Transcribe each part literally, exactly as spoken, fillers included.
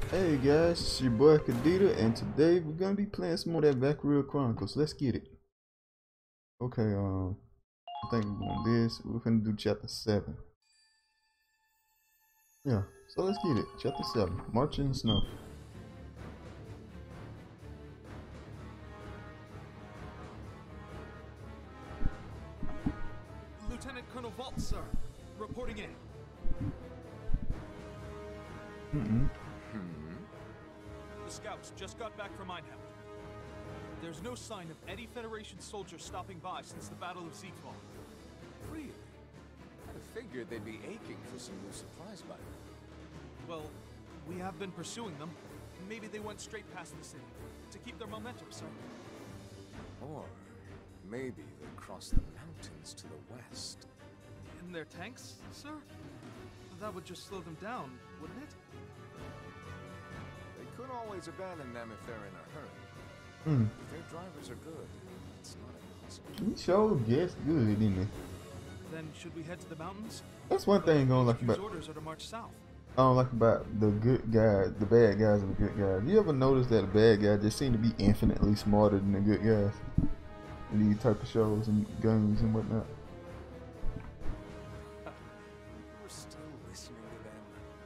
Hey guys, it's your boy Kadita, and today we're gonna be playing some more of that Valkyria Chronicles. Let's get it. Okay, um, I think we're doing this. We're gonna do chapter seven. Yeah, so let's get it. Chapter seven, March in the Snow. Lieutenant Colonel Vault, sir, reporting in. Mm-mm. The scouts just got back from Einheld. There's no sign of any Federation soldiers stopping by since the Battle of Ziegfall. Really? I'd have figured they'd be aching for some new supplies by now. Well, we have been pursuing them. Maybe they went straight past the city to keep their momentum, sir. Or maybe they crossed the mountains to the west. In their tanks, sir? That would just slow them down, wouldn't it? They could always abandon them if they're in a hurry. Mm. If their drivers are good, it's not impossible. He sure guessed good, didn't he? Then should we head to the mountains? That's one thing I don't like H Q's about orders are to march south. I don't like about the good guys, the bad guys and the good guys. You ever notice that the bad guys just seem to be infinitely smarter than the good guys in these type of shows and games and whatnot? We're still listening to them.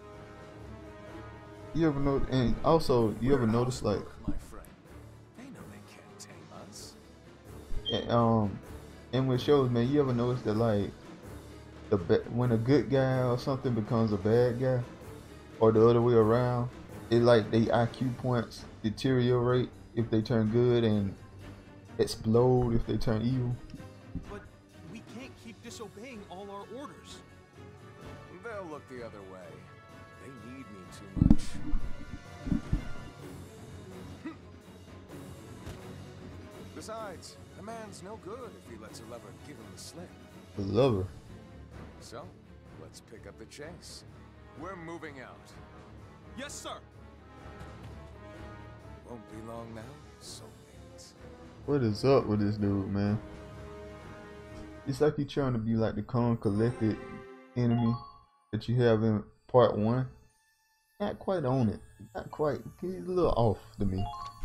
You ever know? And also, you ever We're notice like, housework, my friend. They know they can't tame us. and, um, and with shows, man, you ever notice that like the ba- when a good guy or something becomes a bad guy, or the other way around, it like they I Q points deteriorate if they turn good and explode if they turn evil. But we can't keep disobeying all our orders. They'll look the other way. They need me too much. Besides, a man's no good if he lets a lover give him the slip. The lover. So, let's pick up the chase. We're moving out. Yes, sir. Won't be long now, soulmates. What is up with this dude, man? It's like he's trying to be like the calm, collected enemy that you have in part one. Not quite on it. Not quite. He's a little off to me.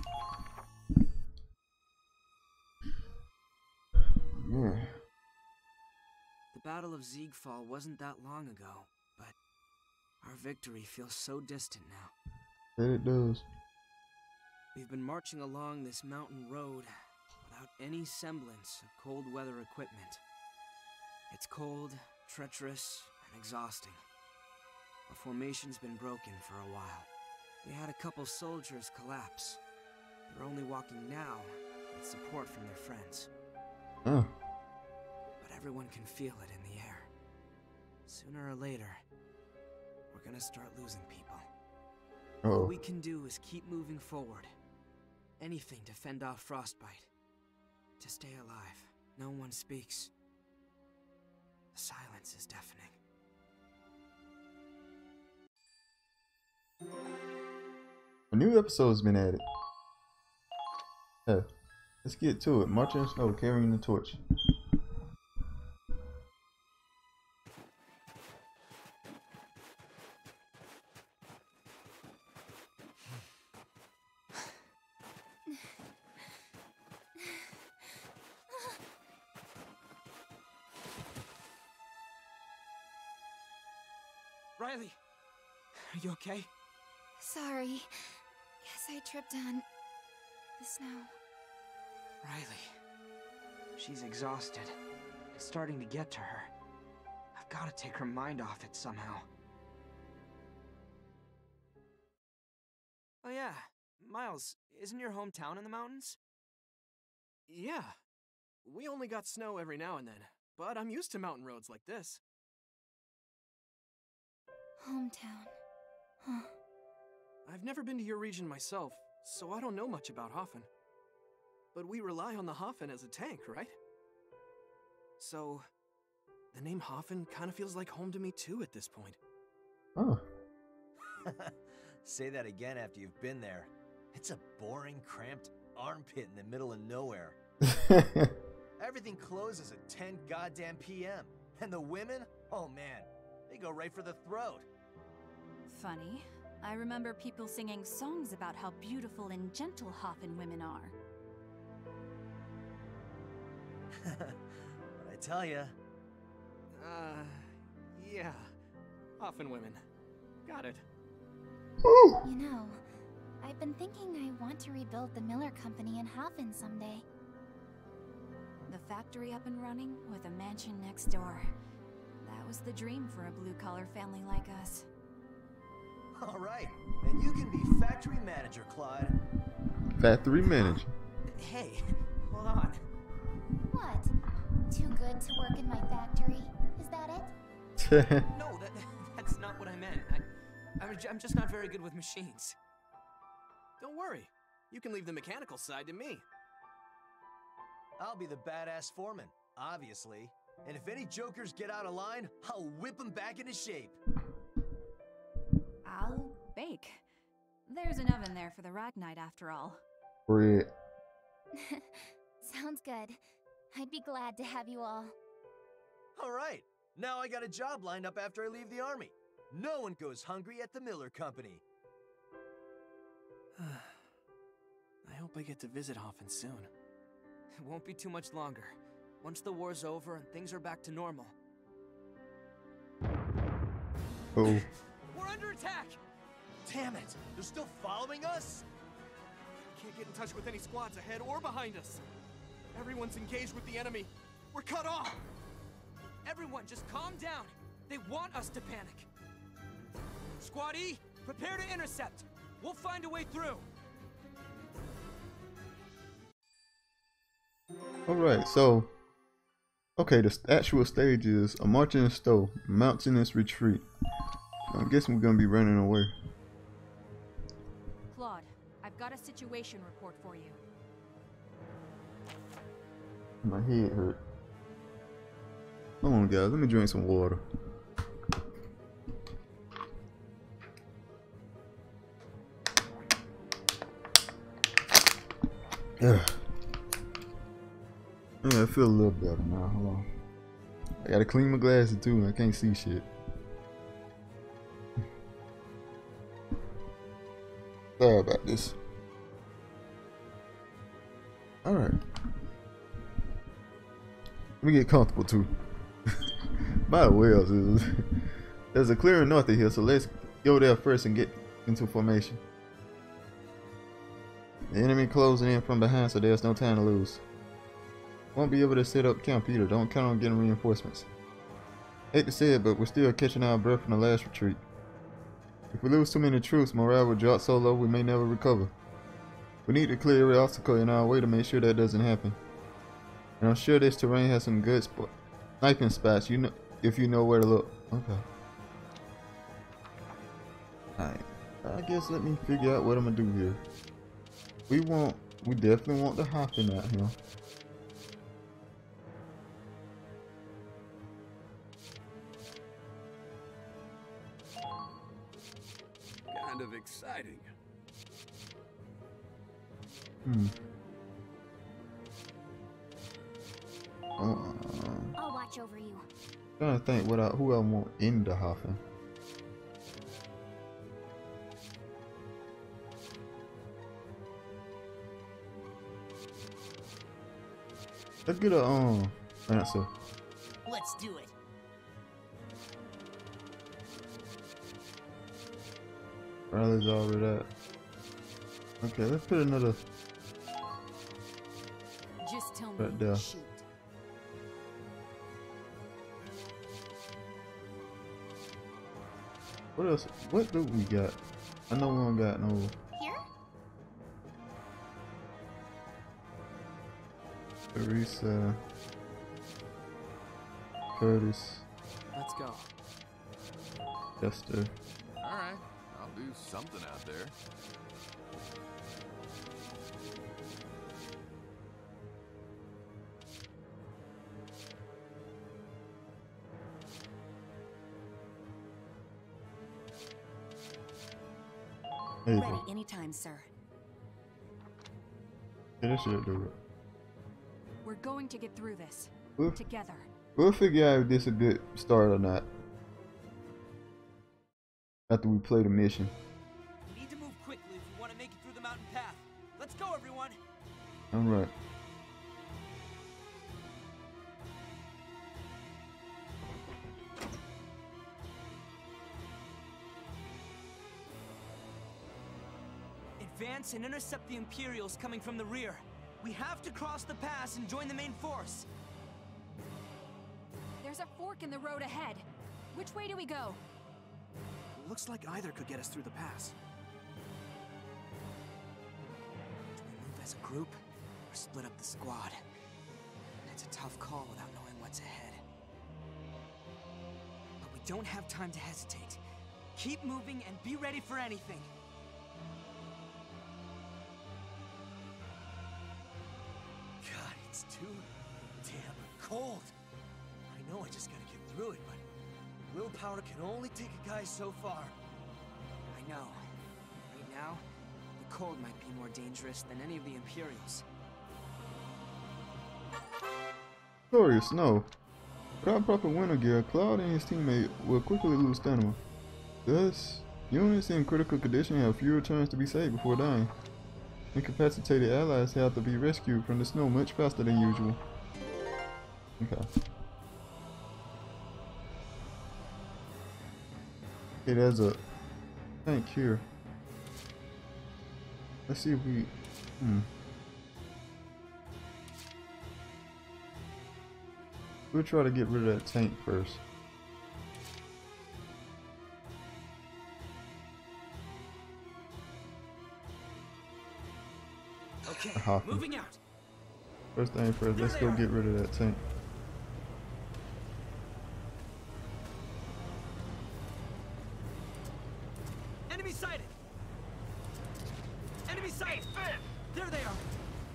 Yeah. The Battle of Ziegfall wasn't that long ago, but our victory feels so distant now. That it does. We've been marching along this mountain road without any semblance of cold weather equipment. It's cold, treacherous, and exhausting. Our formation's been broken for a while. We had a couple soldiers collapse. They're only walking now with support from their friends. Oh. But everyone can feel it in the air. Sooner or later, we're gonna start losing people. Oh. All we can do is keep moving forward. Anything to fend off frostbite. To stay alive. No one speaks. The silence is deafening. A new episode's been added. Yeah. Let's get to it. March in the Snow, carrying the torch. Riley! Are you okay? Sorry. Guess I tripped on the snow. Riley. She's exhausted. It's starting to get to her. I've got to take her mind off it somehow. Oh yeah, Miles, isn't your hometown in the mountains? Yeah. We only got snow every now and then, but I'm used to mountain roads like this. Hometown. Huh. I've never been to your region myself, so I don't know much about Hafen. But we rely on the Hafen as a tank, right? So, the name Hafen kind of feels like home to me too at this point. Oh. Say that again after you've been there. It's a boring, cramped armpit in the middle of nowhere. Everything closes at ten goddamn p m And the women? Oh man, they go right for the throat. Funny. I remember people singing songs about how beautiful and gentle Hoffen women are. But I tell ya. Uh, yeah. Hoffen women. Got it. Woo! You know, I've been thinking I want to rebuild the Miller Company in Hoffen someday. The factory up and running with a mansion next door. That was the dream for a blue-collar family like us. All right, and you can be factory manager, Claude. Factory manager. Hey, hold on. What? Too good to work in my factory? Is that it? No, that, that's not what I meant. I, I'm, I'm just not very good with machines. Don't worry. You can leave the mechanical side to me. I'll be the badass foreman, obviously. And if any jokers get out of line, I'll whip them back into shape. I'll bake. There's an oven there for the Ragnite after all. Bread. Sounds good. I'd be glad to have you all. All right, now I got a job lined up after I leave the army. No one goes hungry at the Miller Company. I hope I get to visit Hoffen soon. It won't be too much longer. Once the war's over and things are back to normal. Oh. We're under attack! Damn it, they're still following us? Can't get in touch with any squads ahead or behind us. Everyone's engaged with the enemy. We're cut off! Everyone, just calm down. They want us to panic. Squad E, prepare to intercept. We'll find a way through. Alright, so okay, the actual stage is a march in the stow, mountainous retreat. I'm guessing we're gonna be running away. Claude, I've got a situation report for you. My head hurt. Hold on guys, let me drink some water. Yeah. Yeah, I feel a little better now. Hold on. I gotta clean my glasses too. I can't see shit. Sorry about this. Alright. Let me get comfortable too. By the way, there's a clearing north of here, so let's go there first and get into formation. The enemy closing in from behind, so there's no time to lose. Won't be able to set up camp either. Don't count on getting reinforcements. Hate to say it, but we're still catching our breath from the last retreat. If we lose too many troops, morale will drop so low we may never recover. We need to clear every obstacle in our way to make sure that doesn't happen. And I'm sure this terrain has some good sp sniping spots. You know, if you know where to look. Okay. Alright. I guess let me figure out what I'm gonna do here. We want, we definitely want the Hoffen out here. Kind of exciting. Hmm. Uh, I'll watch over you. trying to think what I, who I want in the Hoffen. Let's get a um answer. Let's do it. Riley's already that. Okay, let's put another Just tell me. right there. Shoot. What else? What do we got? I know we don't got no. Here? Teresa, Curtis, Let's go. Chester. Alright, I'll do something out there. There you Ready go. anytime, sir. Yeah, that should do it. We're going to get through this. We'll, Together. we'll figure out if this is a good start or not after we play the mission. Let's go, everyone. All right. Advance and intercept the Imperials coming from the rear. We have to cross the pass and join the main force. There's a fork in the road ahead. Which way do we go? Looks like either could get us through the pass. Do we move as a group or split up the squad? It's a tough call without knowing what's ahead. But we don't have time to hesitate. Keep moving and be ready for anything. God, it's too damn cold. I know I just gotta get through it, but willpower can only take a guy so far. I know. Right now, the cold might be more dangerous than any of the Imperials. Sorry, snow. Without proper winter gear, Cloud and his teammate will quickly lose stamina. Thus, units in critical condition have fewer turns to be saved before dying. Incapacitated allies have to be rescued from the snow much faster than usual. Okay. Okay, there's a tank here. Let's see if we... Hmm. We'll try to get rid of that tank first. Okay, Hopping. moving out. First thing first, let's go get rid of that tank. Enemy sighted. Enemy sighted. There they are.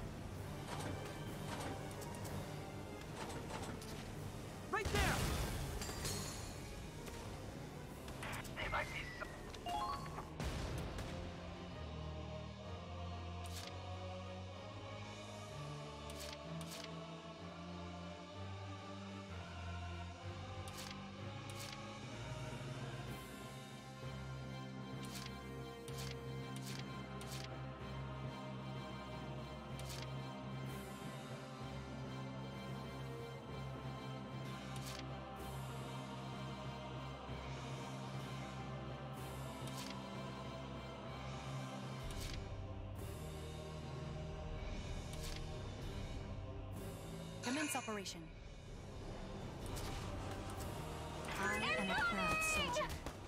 Right there. They might be so Commence operation. I am a proud soldier.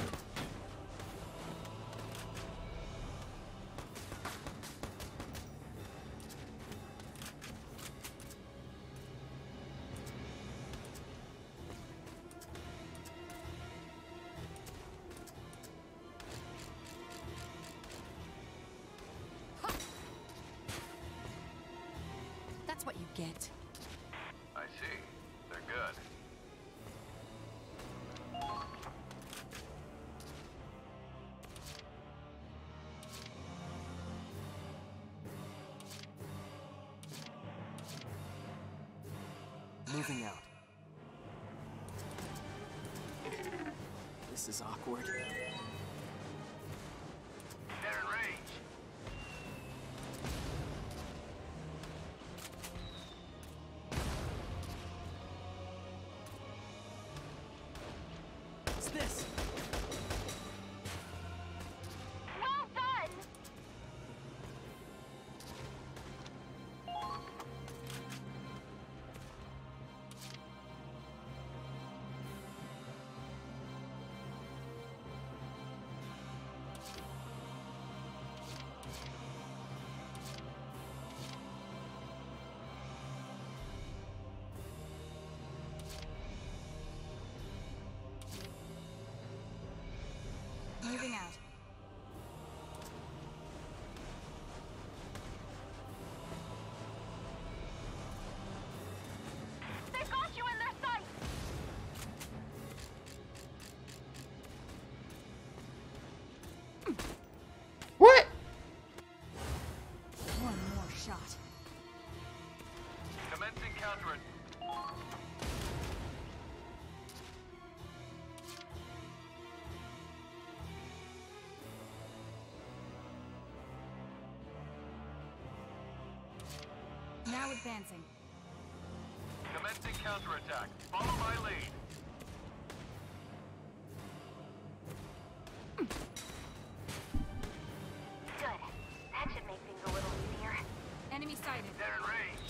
That's what you get. I see. They're good. moving out. This is awkward. They're in range. What's this? Well done! Now advancing. Commencing counterattack. Follow my lead. Good. That should make things a little easier. Enemy sighted. They're in range.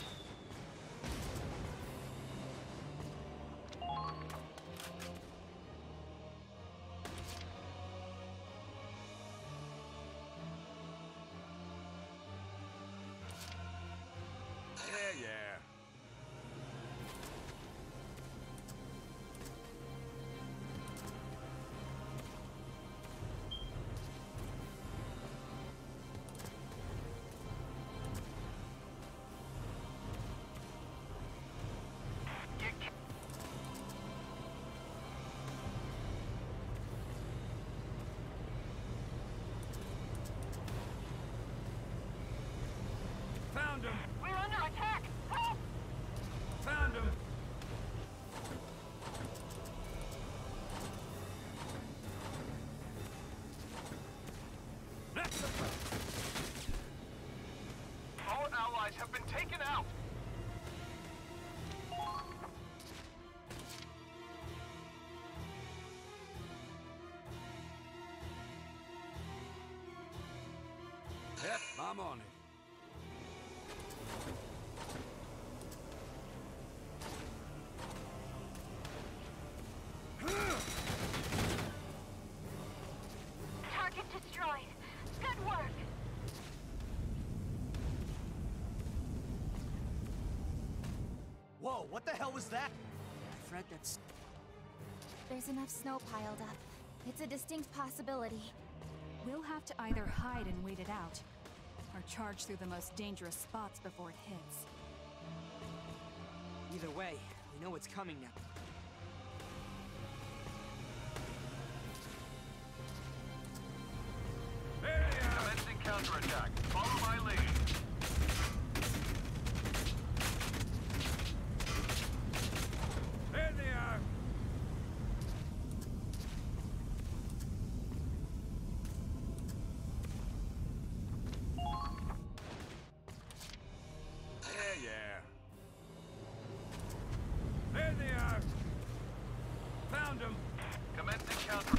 Yeah, yeah. Found him. We're under attack! Help! Found him. All allies have been taken out. Yep, I'm on it. Target destroyed. Good work. Whoa, what the hell was that? A threat that's... There's enough snow piled up. It's a distinct possibility. We'll have to either hide and wait it out, or charge through the most dangerous spots before it hits. Either way, we know what's coming now. Commencing counterattack. Follow my lead. There they are. Yeah, yeah. There they are. Found them. Commencing counter.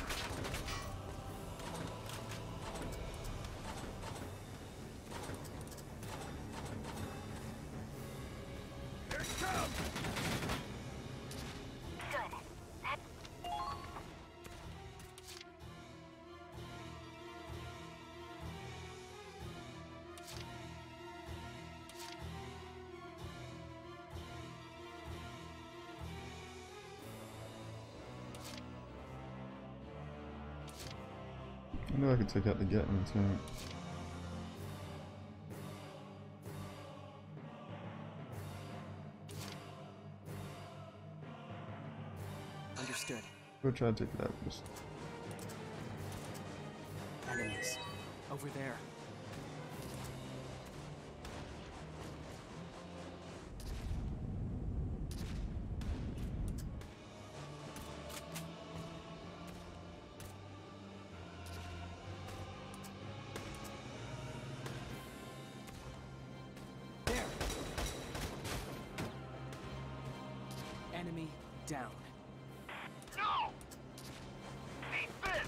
Here it comes. Good. That... I know I could take out the Gatling tank. Understood. Go try to take it out first. Enemies. Over there. There. Enemy down. No. Eat this.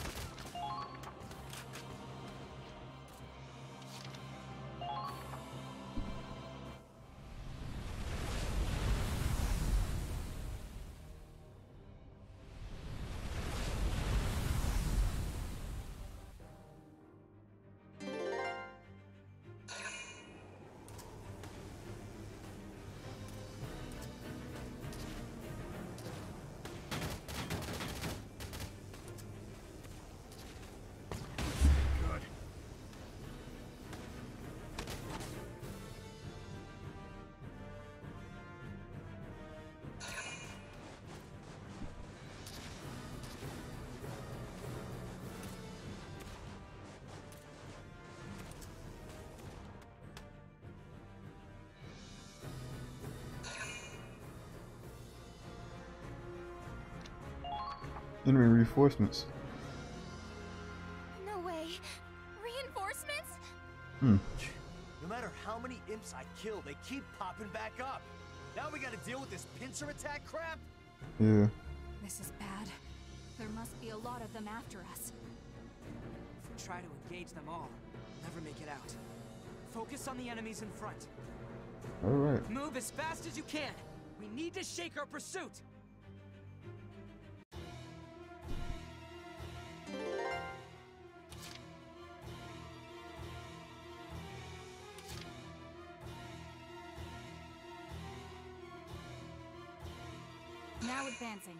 Good. Enemy reinforcements. No way. Reinforcements? Hmm. No matter how many imps I kill, they keep popping back up. Now we gotta deal with this pincer attack crap? Yeah. This is bad. There must be a lot of them after us. If we try to engage them all, we'll never make it out. Focus on the enemies in front. All right. Move as fast as you can. We need to shake our pursuit. Now advancing.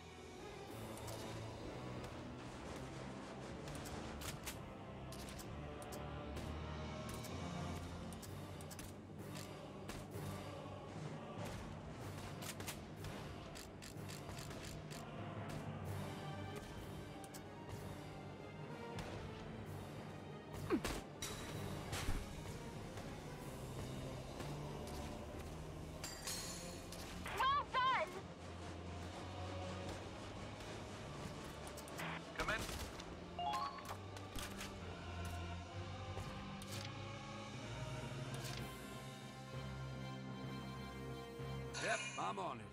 Yep, I'm on it.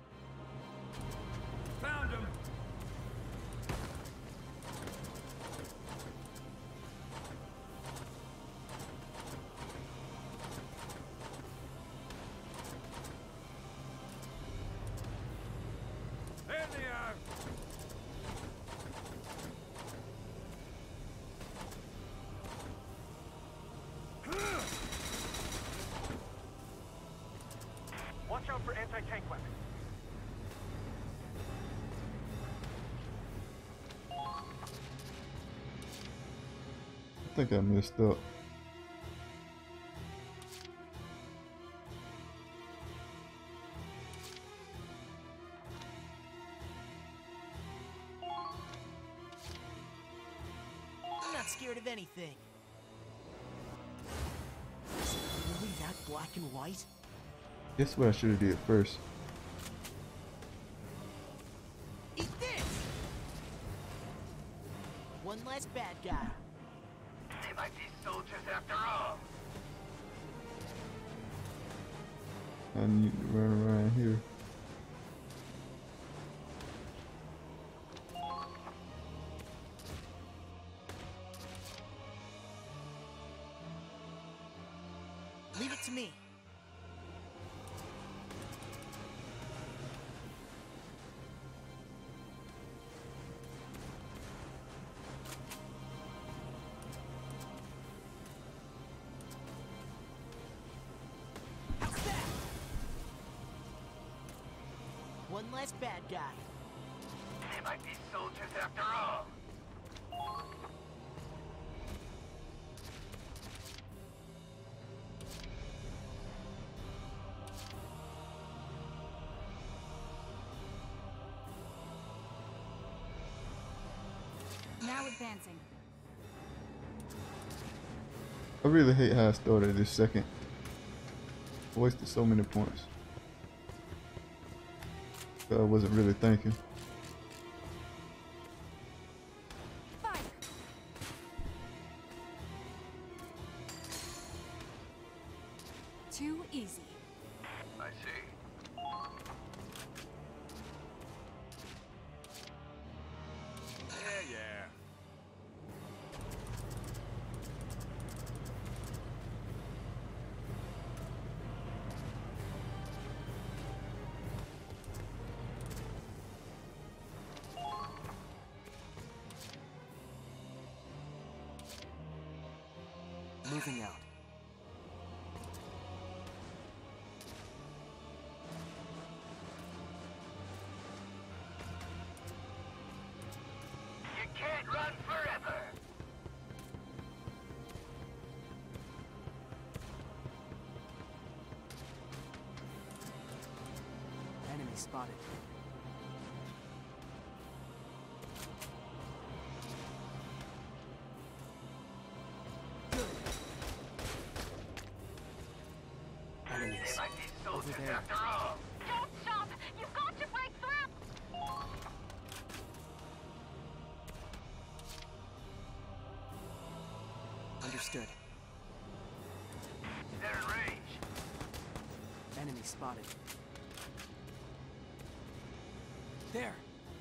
Found him! There they are! Watch out for anti-tank weapons. I think I messed up. I'm not scared of anything. Is it really that black and white? Guess what I should have did first. Eat this! One less bad guy. They might be soldiers after all. I need to run around here. Leave it to me. How's that? One less bad guy. They might be soldiers after all. Now advancing. I really hate how I started this second. I wasted so many points. I wasn't really thinking. Fire! Too easy. I see. Yeah, yeah. Moving out. You can't run forever. Enemy spotted. Good. Enemies. They might be Over soldiers there. after all. Don't stop! You've got to break through! Understood. Enemy spotted. There.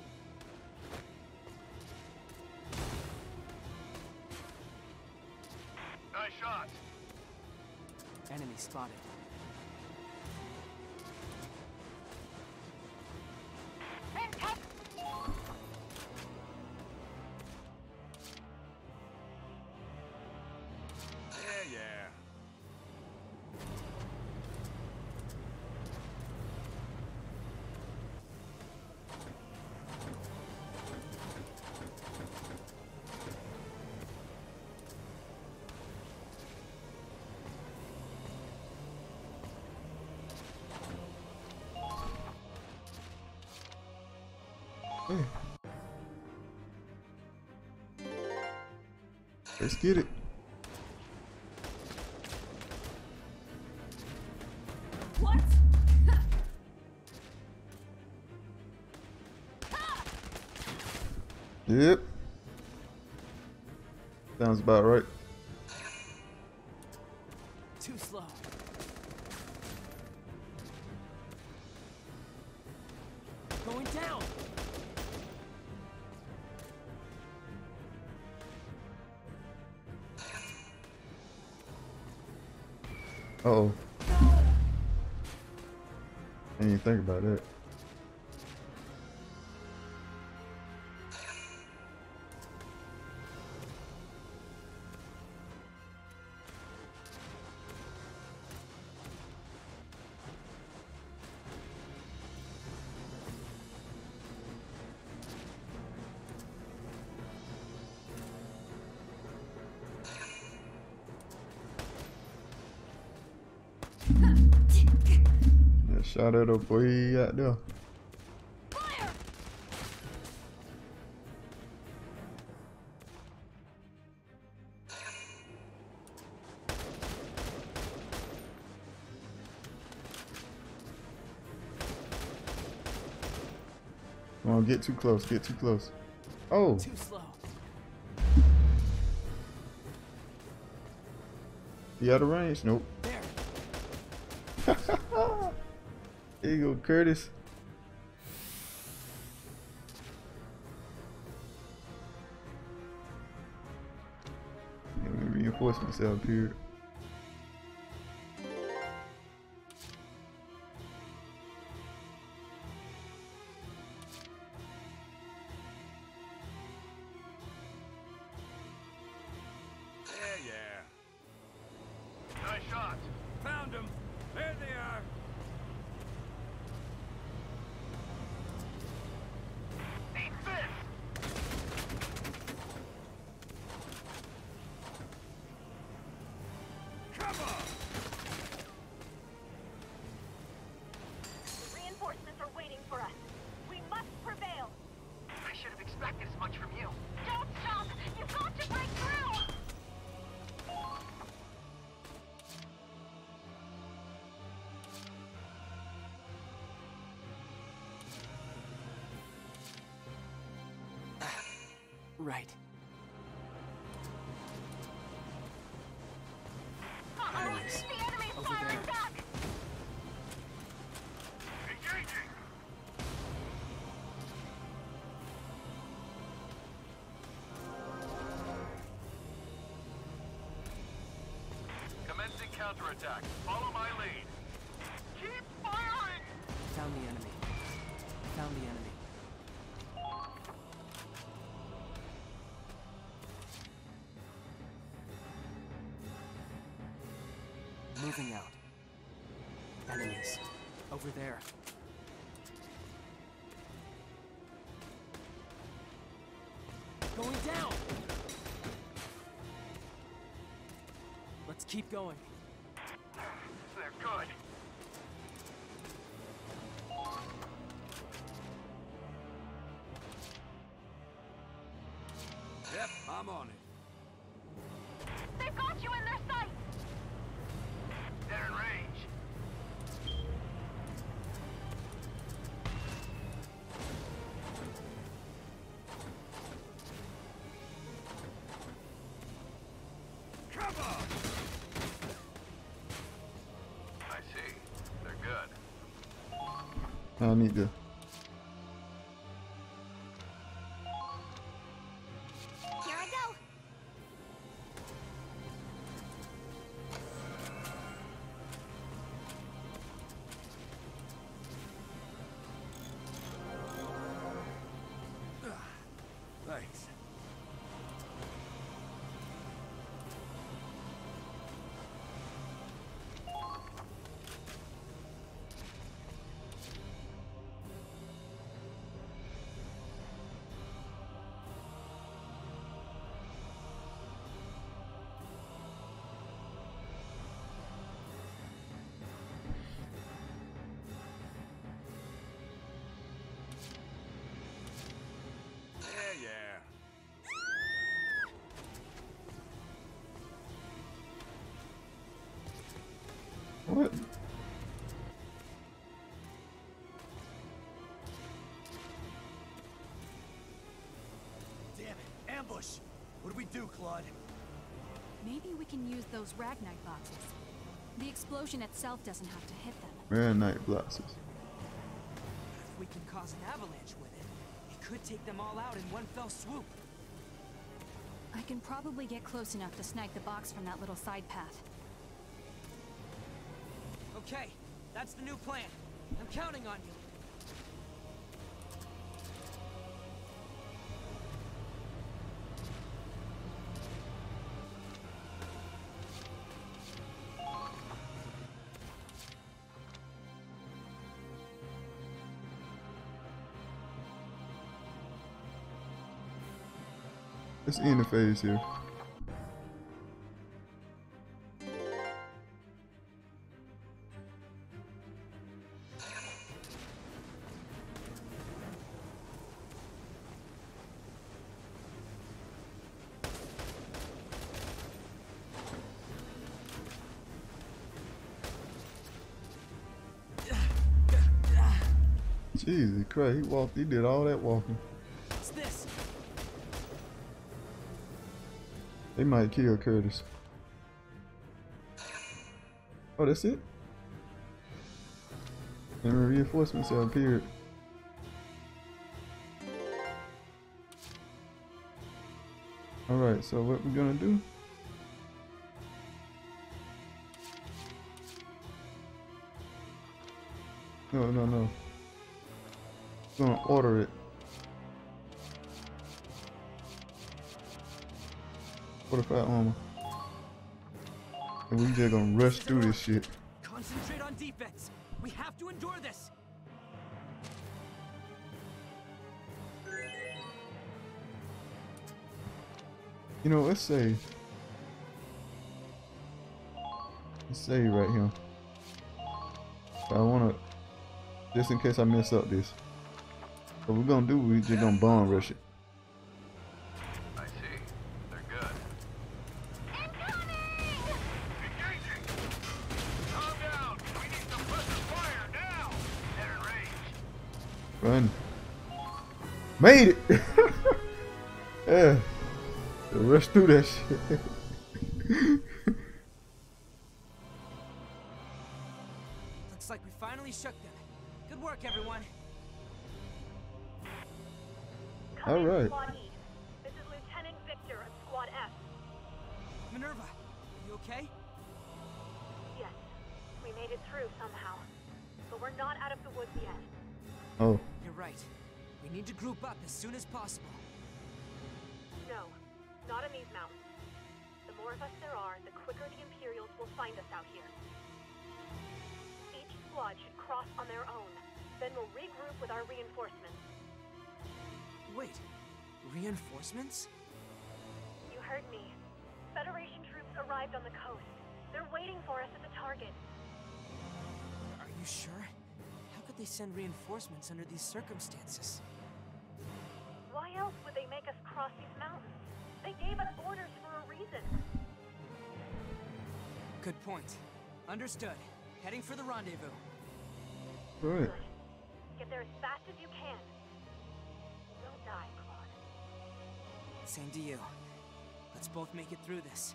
Nice shot. Enemy spotted. Yeah, yeah. Hey. Let's get it. What? Yep. Sounds about right. Too slow. Going down. Uh oh. I didn't even think about that. Yeah, shot at a boy out there. Come on, get too close, get too close. Oh! Too slow. You out of range? Nope. There. There you go, Curtis. Yeah, let me reinforce myself here. Yeah, yeah. Nice shot. Found them. There they are. Eat this. Come on. Reinforcements are waiting for us. We must prevail. I should have expected as much from you. Don't stop! You've got to break through! Right. Uh-oh! Enemies. The enemy's Over firing there. back! Engaging. Commencing counterattack. Follow my lead. Keep firing! Found the enemy. Found the enemy. Moving out. Enemies. Over there. Going down! Let's keep going. They're good. Yep, I'm on it. They've got you in their sights! They're in range. Come on! I see. They're good. I need to. Here I go. Thanks. Yeah, yeah. What? Damn it! Ambush! What do we do, Claude? Maybe we can use those Ragnite boxes. The explosion itself doesn't have to hit them. Rare night blossoms. If we can cause an avalanche with it, it could take them all out in one fell swoop. I can probably get close enough to snipe the box from that little side path. Okay, that's the new plan. I'm counting on you. Let's end the phase here. Jesus Christ, he walked, he did all that walking. What's this? They might kill Curtis. Oh, that's it? And reinforcements have appeared. Alright, so what we're gonna do? No, no, no. We're gonna order it. forty-five armor. And we just gonna rush through this shit. Concentrate on defense. We have to endure this. You know, let's say, let's say right here. I wanna, just in case I mess up this. What we're gonna do, we just gonna bomb rush it. I see. They're good. Engaging! Calm down! We need some pressure fire now! They're in range. Run. Made it! Yeah. Rush through that shit. Looks like we finally shook them. Good work, everyone. All right. Squad E. This is Lieutenant Victor of Squad F. Minerva, are you okay? Yes, we made it through somehow. But we're not out of the woods yet. Oh. You're right. We need to group up as soon as possible. No, not in these mountains. The more of us there are, the quicker the Imperials will find us out here. Each squad should cross on their own. Then we'll regroup with our reinforcements. Wait, reinforcements? You heard me. Federation troops arrived on the coast. They're waiting for us at the target. Are you sure? How could they send reinforcements under these circumstances? Why else would they make us cross these mountains? They gave us orders for a reason. Good point. Understood. Heading for the rendezvous. Right. Get there as fast as you can. Don't die, Claude. Same to you. Let's both make it through this.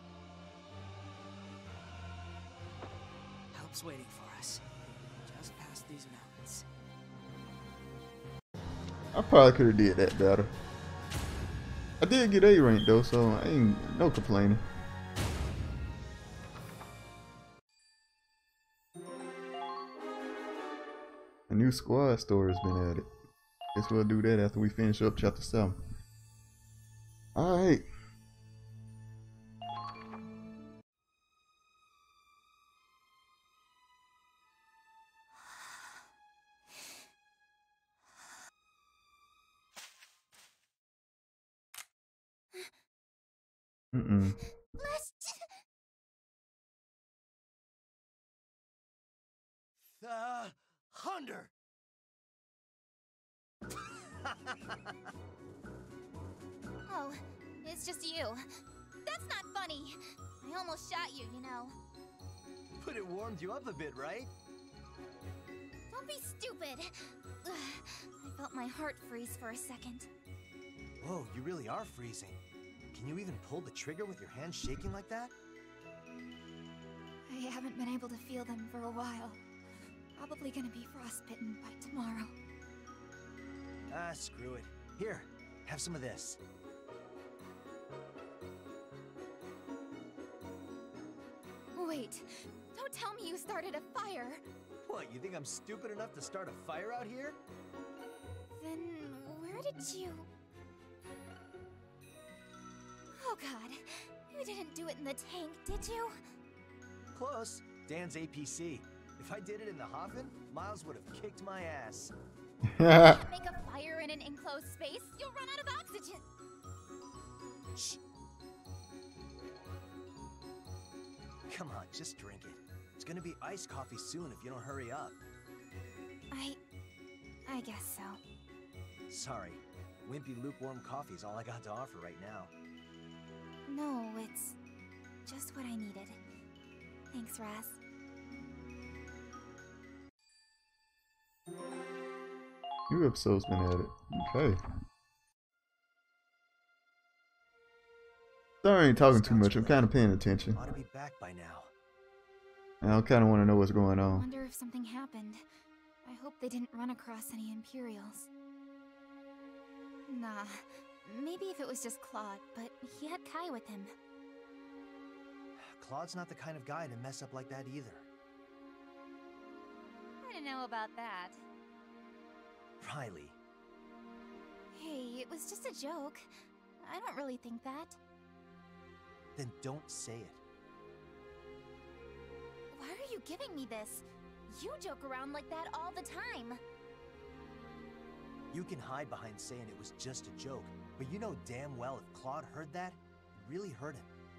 Help's waiting for us. Just past these mountains. I probably could have did that better. I did get A rank though, so I ain't no complaining. A new squad story has been added. Guess we'll do that after we finish up chapter seven. Alright. Mm-mm. The Hunter. Oh, it's just you. That's not funny. I almost shot you, you know. But it warmed you up a bit, right? Don't be stupid. Ugh, I felt my heart freeze for a second. Whoa, you really are freezing. Can you even pull the trigger with your hands shaking like that? I haven't been able to feel them for a while. Probably gonna be frostbitten by tomorrow. Ah, screw it. Here, have some of this. Wait, don't tell me you started a fire. What, you think I'm stupid enough to start a fire out here? Then where did you... Oh god, you didn't do it in the tank, did you? Close. Dan's A P C. If I did it in the Hoffen, Miles would have kicked my ass. You can't make a fire in an enclosed space. You'll run out of oxygen. Shh. Come on, just drink it. It's gonna be iced coffee soon if you don't hurry up. I... I guess so. Sorry. Wimpy lukewarm coffee's all I got to offer right now. No, it's just what I needed. Thanks, Raz. New episode's been added. Okay. Sorry I ain't talking too much. I'm kind of paying attention. Ought to be back by now. And I kind of want to know what's going I on. wonder if something happened. I hope they didn't run across any Imperials. Nah, maybe if it was just Claude, but he had Kai with him. Claude's not the kind of guy to mess up like that either. I don't know about that. Riley. Hey, it was just a joke. I don't really think that. Then don't say it. Why are you giving me this? You joke around like that all the time. You can hide behind saying it was just a joke, but you know damn well if Claude heard that, it really hurt him.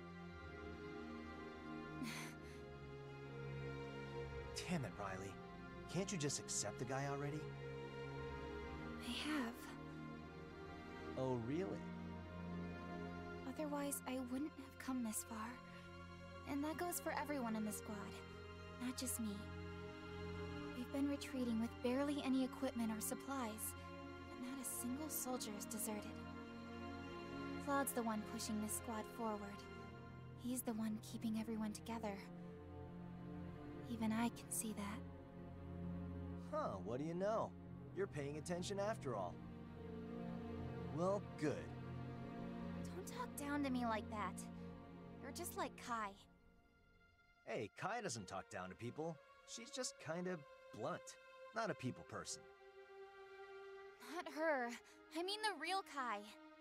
Damn it, Riley. Can't you just accept the guy already? I have. Oh, really? Otherwise, I wouldn't have come this far. And that goes for everyone in the squad, not just me. We've been retreating with barely any equipment or supplies, but not a single soldier is deserted. Claude's the one pushing this squad forward. He's the one keeping everyone together. Even I can see that. Huh, what do you know? You're paying attention after all. Well, good. Don't talk down to me like that. You're just like Kai. Hey, Kai doesn't talk down to people. She's just kind of blunt. Not a people person. Not her. I mean the real Kai.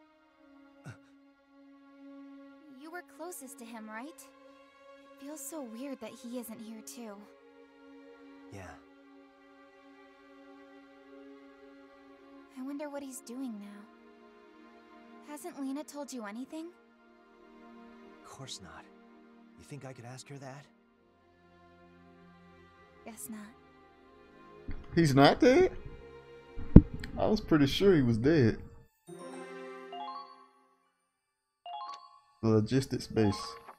You were closest to him, right? It feels so weird that he isn't here too. Yeah. I wonder what he's doing now. Hasn't Lena told you anything? Of course not. You think I could ask her that? Guess not. He's not dead? I was pretty sure he was dead. The logistics base.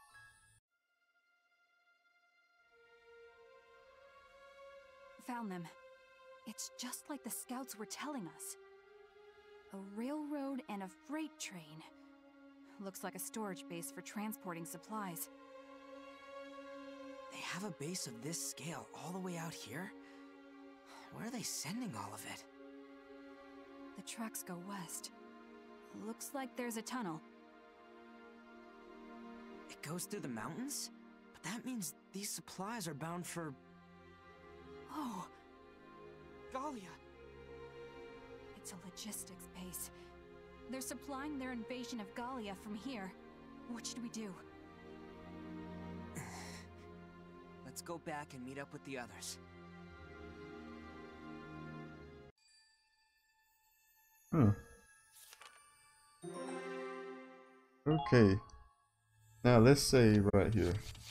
Found them. It's just like the scouts were telling us. A railroad and a freight train. Looks like a storage base for transporting supplies. They have a base of this scale all the way out here? Where are they sending all of it? The tracks go west. Looks like there's a tunnel. It goes through the mountains? But that means these supplies are bound for... Oh, Galia! it's a logistics base. They're supplying their invasion of Galia from here. What should we do? Let's go back and meet up with the others. Hmm. Okay. Now let's say right here.